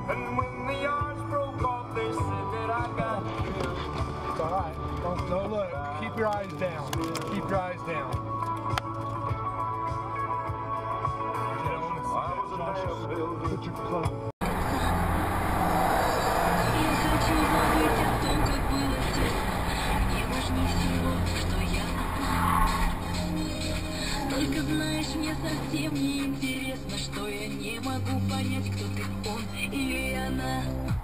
And when the yards broke off, they said that I got killed. It's alright. Don't look. Keep your eyes down. Keep your eyes down. Put your clothes. Только знаешь, мне совсем не интересно, что я не могу понять, кто ты, он или она.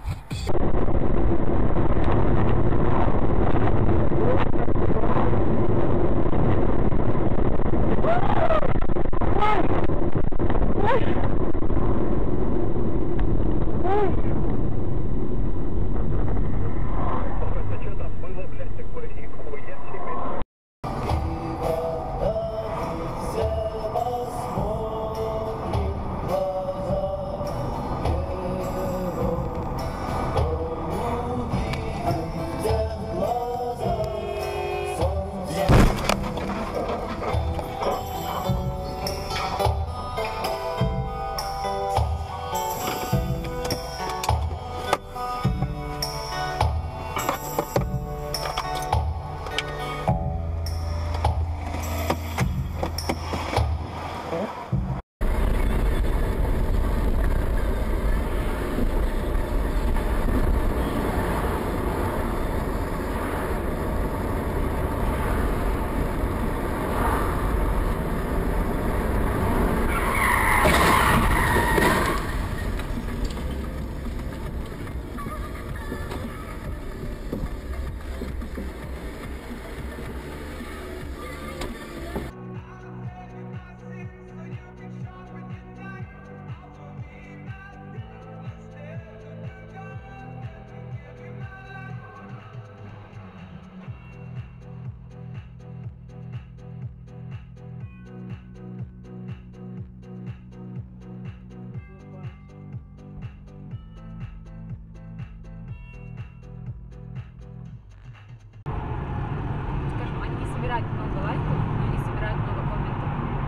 Собирать много лайков, но не собирают много комментов.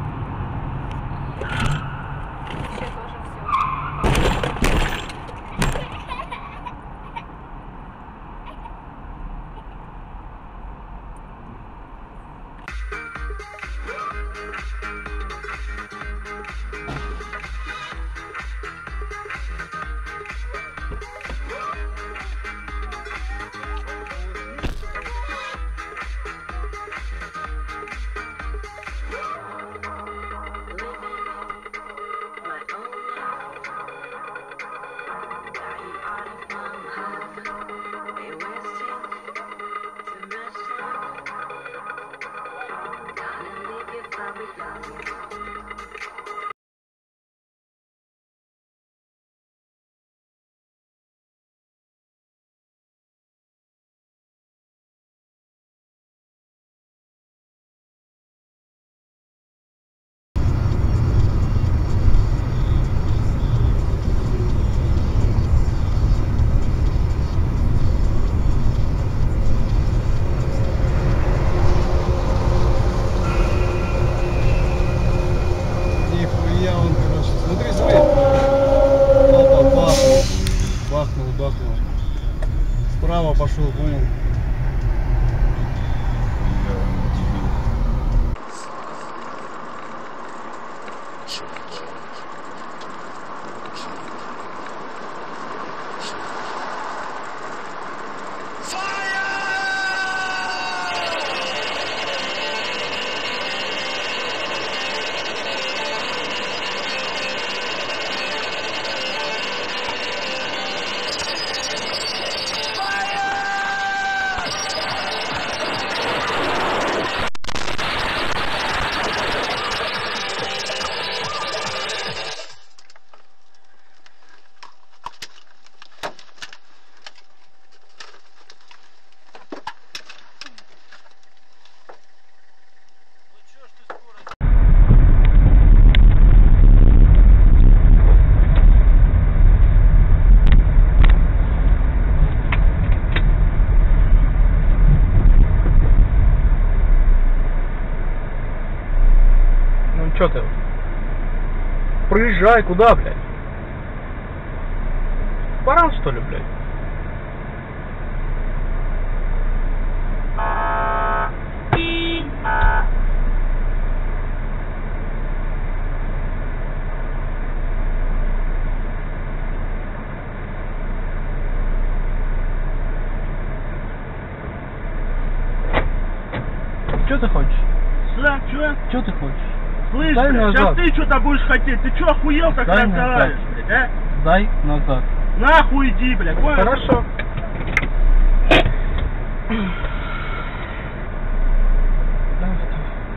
И вообще тоже все. Справа пошел, понял? Чё ты? Проезжай, куда, блядь? Баран, что ли, блядь? Что ты хочешь? Что ты хочешь? Слышь, Дай блядь, сейчас назад. ты что-то будешь хотеть. Ты что, охуел так Дай разговариваешь, назад. блядь, а? Дай назад. Нахуй иди, блядь, понял? Хорошо. Давай, давай.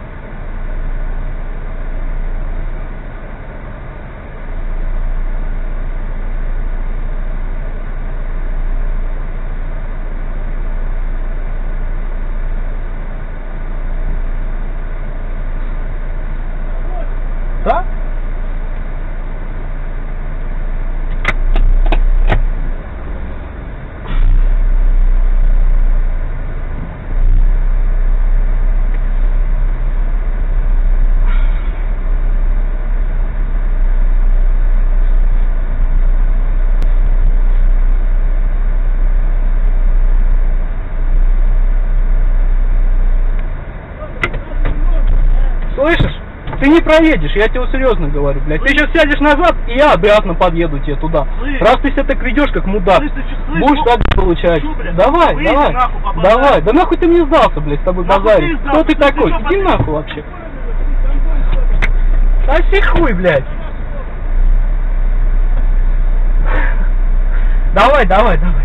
Да? Слышишь? Ты не проедешь, я тебе серьезно говорю, блядь. Ты сейчас сядешь назад, и я обратно подъеду тебе туда. Слышь. Раз ты себя так ведешь, как мудак, Слышь, ты чё, слышь, будешь ну, так получать. чё, блядь, Давай, выйди давай, нахуй, побазарь. давай. Да нахуй ты мне сдался, блядь, с тобой Нахуй базарить. ты Кто сдался? ты Ты такой? чё, Иди блядь? нахуй вообще. Соси хуй, блядь. Давай, давай, давай.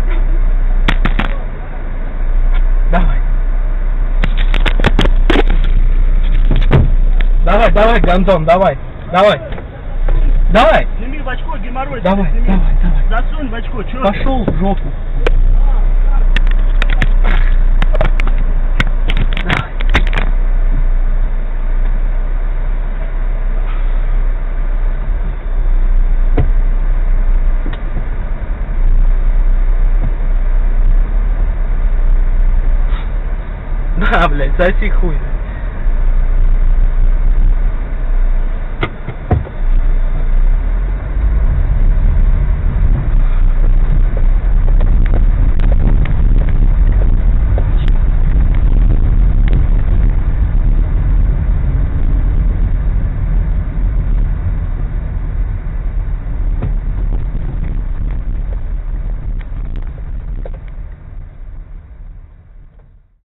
Давай. Давай, давай, Гандон, давай. Давай. Давай. Сними в очко, геморрой. Давай, сними. давай, давай. Засунь в очко, чё? Пошел в жопу. Давай. Да, блядь, соси хуй.